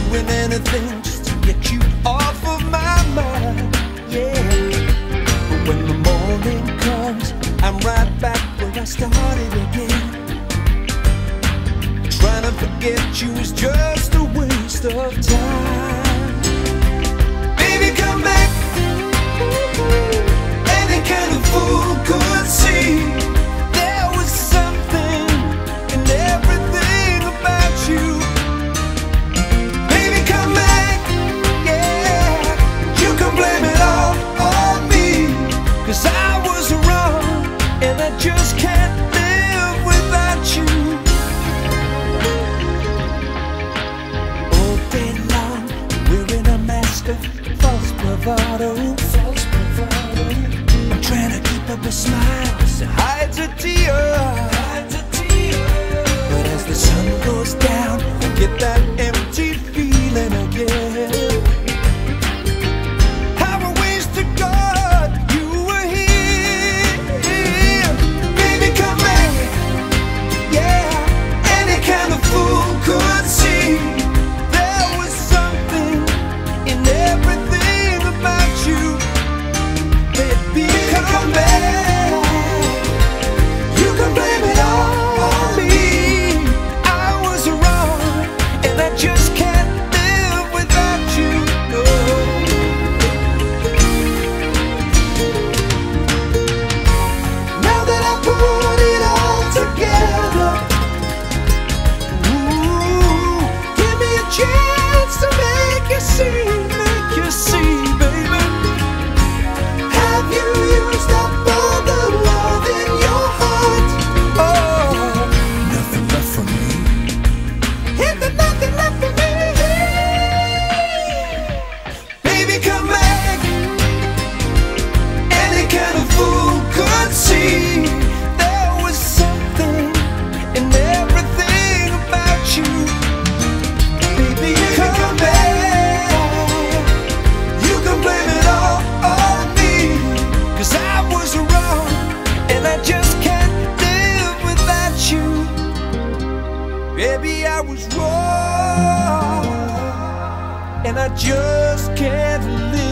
doing anything just to get you off of my mind, yeah. But when the morning comes, I'm right back where I started again. Trying to forget you is just a waste of time. Baby, come back. Any kind of fool could see there was something in everything about you. Baby, come back, yeah. You can blame it all on me, 'cause I was wrong and I just can't live without you. All day long, wearing a mask of false bravado. I'm trying to keep up a smile that hides a tear. But as the sun goes down, I get that empty feeling again. How I wish to God you were here. Baby, come back, yeah. Any kind of fool could see there was something in everything about you. Baby, come back. You can blame it all on me. I was wrong and I just can't live without you, no. Now that I put it all together, ooh, give me a chance to make you see, baby. Have you used up all the love in your heart? Oh, nothing left for me. Is there nothing left for me? Baby, come back. Any kind of fool could see there was something in everything about you. Baby, come back. You can blame it all on me, 'cause I was wrong and I just can't live without you. Baby, I was wrong and I just can't live